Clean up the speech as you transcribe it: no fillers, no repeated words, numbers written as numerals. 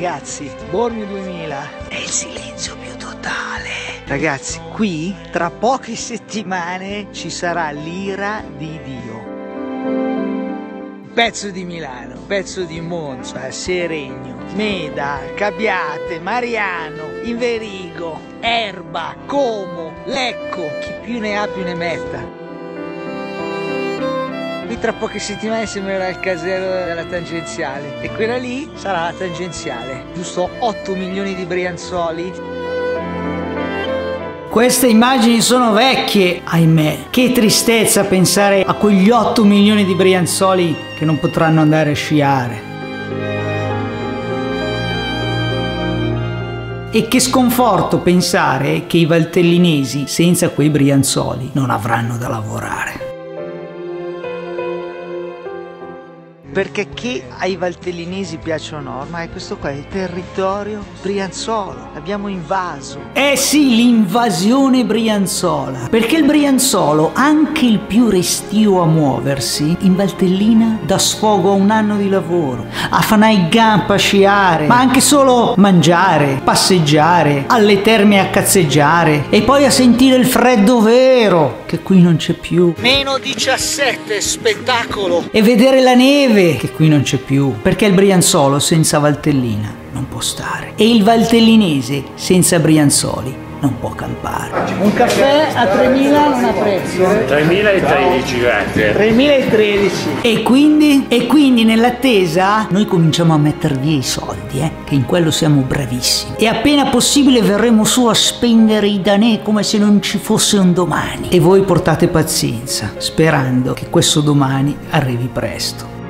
ragazzi, Bormio 2000 è il silenzio più totale. Ragazzi, qui tra poche settimane ci sarà l'ira di Dio. Pezzo di Milano, pezzo di Monza, Seregno, Meda, Cabiate, Mariano, Inverigo, Erba, Como, Lecco, chi più ne ha più ne metta. Qui tra poche settimane sembrerà il casello della tangenziale e quella lì sarà la tangenziale, giusto 8 milioni di brianzoli. Queste immagini sono vecchie, ahimè. Che tristezza pensare a quegli 8 milioni di brianzoli che non potranno andare a sciare. E che sconforto pensare che i valtellinesi senza quei brianzoli non avranno da lavorare. Perché che ai valtellinesi piace o no, ormai questo qua è il territorio brianzolo, l'abbiamo invaso. Eh sì, l'invasione brianzola, perché il brianzolo, anche il più restio a muoversi, in Valtellina dà sfogo a un anno di lavoro, a fanare i gampa, a sciare, ma anche solo mangiare, passeggiare, alle terme a cazzeggiare e poi a sentire il freddo vero, che qui non c'è più. Meno 17, spettacolo! E vedere la neve, che qui non c'è più, perché il brianzolo senza Valtellina non può stare e il valtellinese senza brianzoli non può campare. Un caffè a 3.000 non ha prezzo. 3.013, grazie. 3.013. E quindi nell'attesa noi cominciamo a metter via i soldi, che in quello siamo bravissimi. E appena possibile verremo su a spendere i danè come se non ci fosse un domani. E voi portate pazienza, sperando che questo domani arrivi presto.